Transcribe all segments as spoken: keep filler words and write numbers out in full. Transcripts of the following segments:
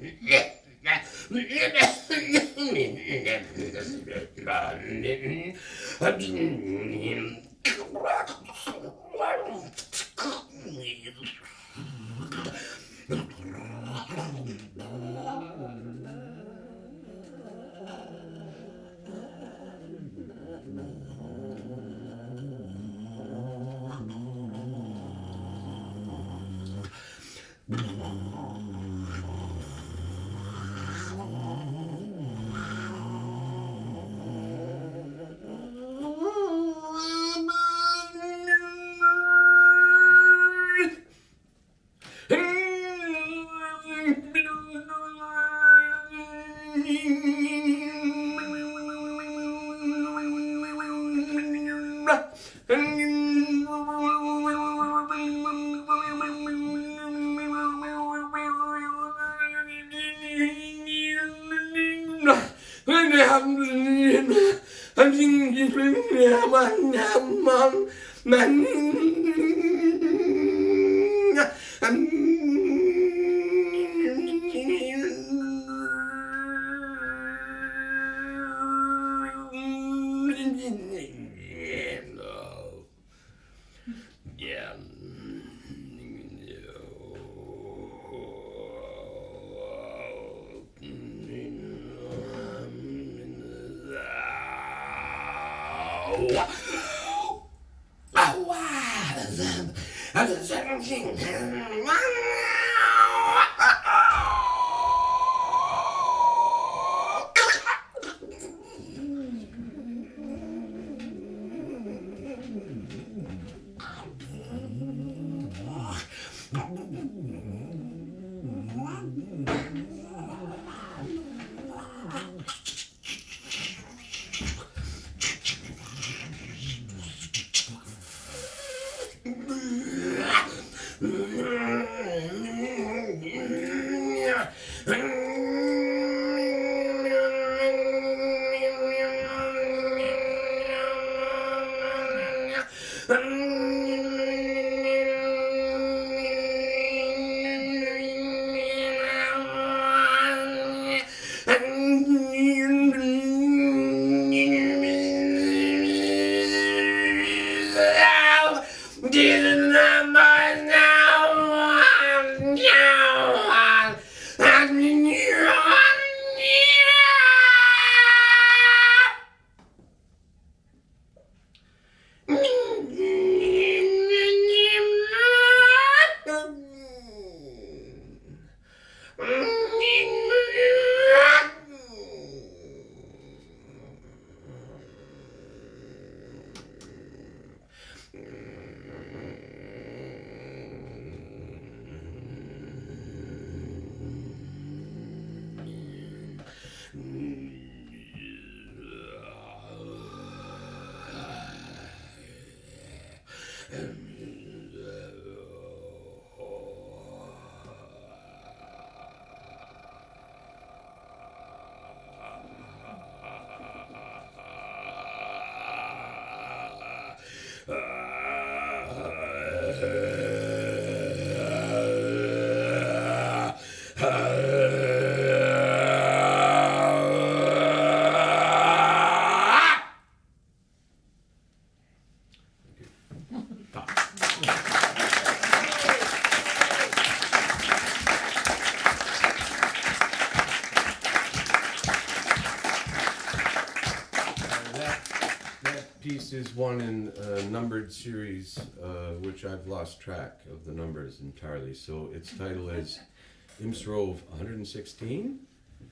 Is one in a numbered series, uh, which I've lost track of the numbers entirely. So its title is Imsrove one hundred sixteen.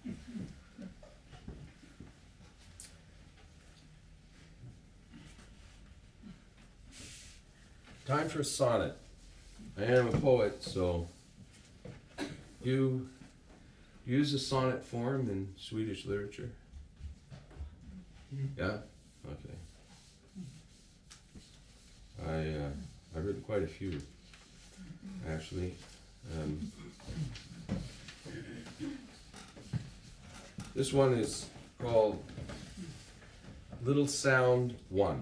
Time for a sonnet. I am a poet, so you use the sonnet form in Swedish literature? Yeah? Okay. I, uh, I've written quite a few, actually. Um, this one is called Little Sound One.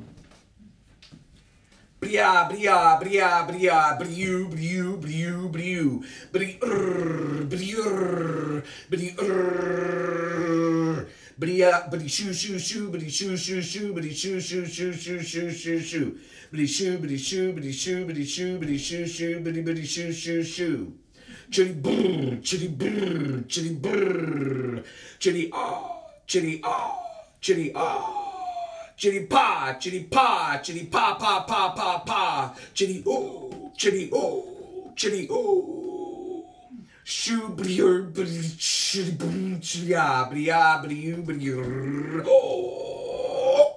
Bria, bria, bria, bria, brew, brew, brew, brew, brew, brr, brew, bitty bitty uh bitty shoo shoo shoo bitty shoo shoo shoo bitty shoo shoo shoo shoo shoo shoo shoo bitty shoo bitty shoo bitty shoo bitty shoo bitty shoo shoo bitty bitty shoo shoo shoo chitty brr chitty brr chitty brr chitty ah chitty ah chitty ah chitty pa chitty pa chitty pa pa pa pa pa chitty ooh chitty ooh chitty ooh shoo bitty er bitty chitty boom chitty ah bitty ah bitty you bitty oh.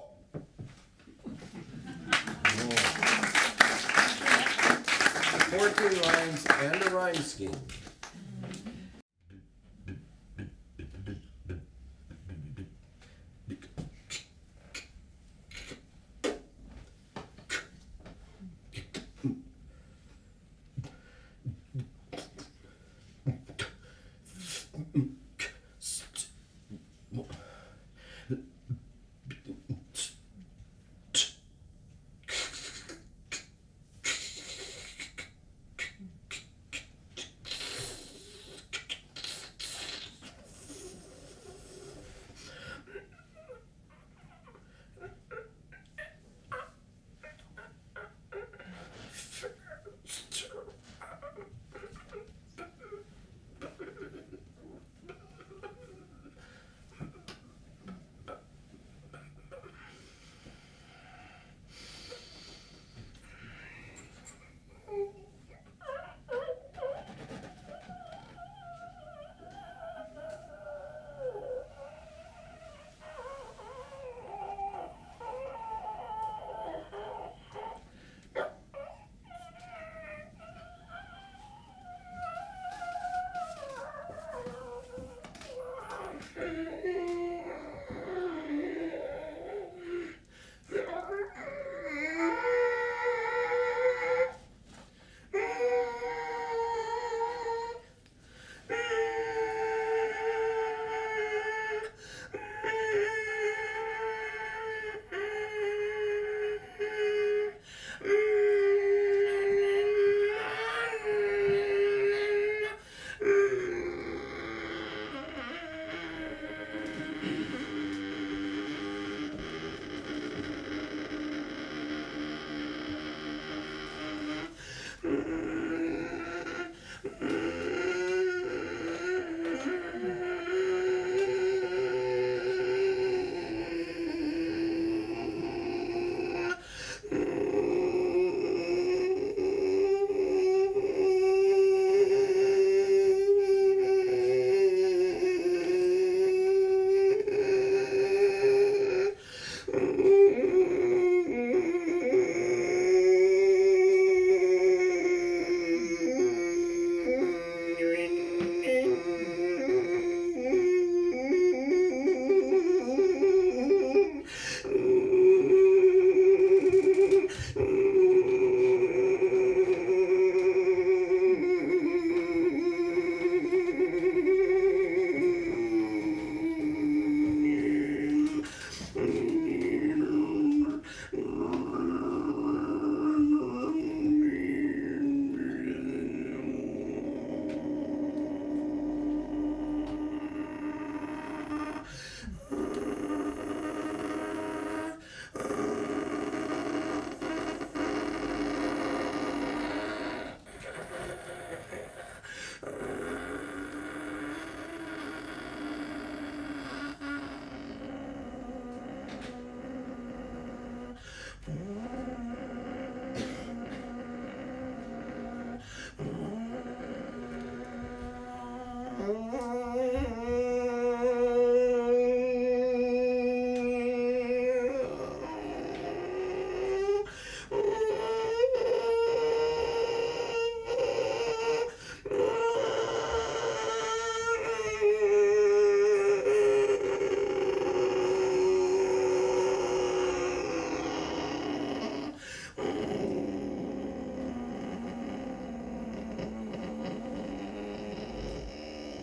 fourteen lines and a rhyme scheme.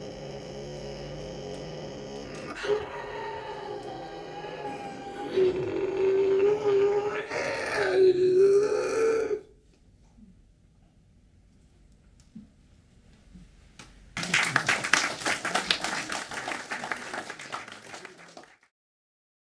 Thank you.